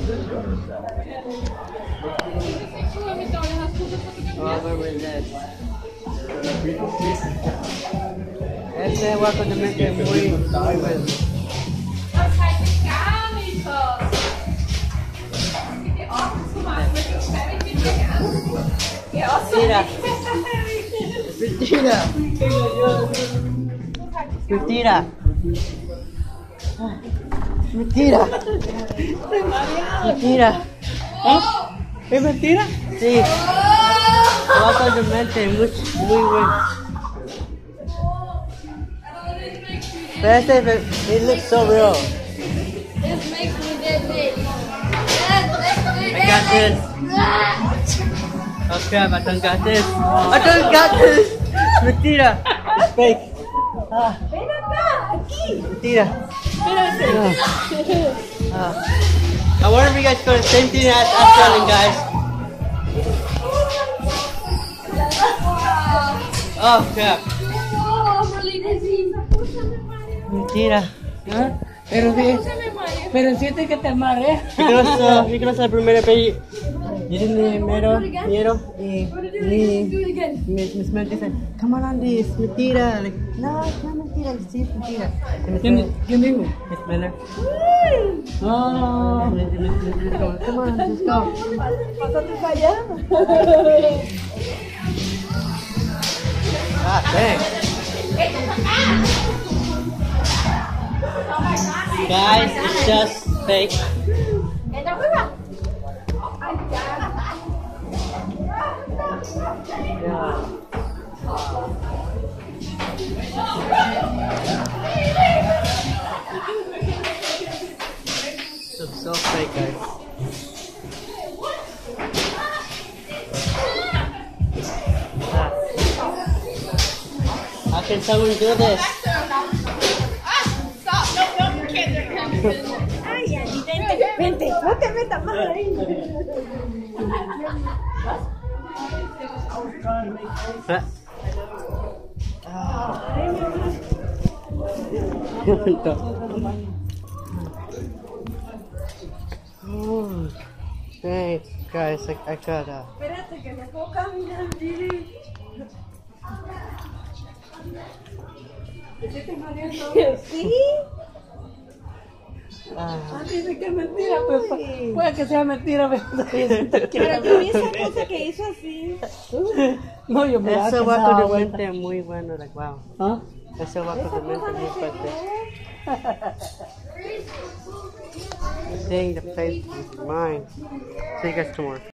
Where was that? Este guaco de mente muy bueno. Mentira. Mentira. Mentira. Mentira. Mentira. ¿Ah? ¿Es mentira? Sí. Guaco de mente muy bueno. Pero este, it looks so real. This makes me dizzy. I got this. Oh crap, I don't got this. I don't got this. Mentira. It's fake. Ah, Ven acá, aquí. mentira. I wonder if you guys go the same thing as Australian guys. Oh crap. Oh, I'm really dizzy. Mentira. ¿Ah? Pero siente que te mareas. Vi que no es la primera vez. Yo ni mero y mis mates dicen, come on Andy, es mentira. Like, no, es no mentira, sí es mentira. ¿Quién dijo? Miss Miller. No. Come on, let's go. Pásate para allá. Ah, thanks. Guys, it's just fake. Yeah. So fake, guys. How can someone do this? Ay, Andy, vente, no te metas más ahí. Oh, thanks, guys. I got Espérate que no puedo caminar, Didi. ¿Qué te mareas? ¿Sí? Dice que es mentira, pues puede que sea mentira, Pero yo vi esa cosa que hizo así. No, yo me ese guaco de mente muy bueno, like wow. ¿Ah? Ese guaco de mente muy fuerte. Dang, the place is mine. See you guys tomorrow.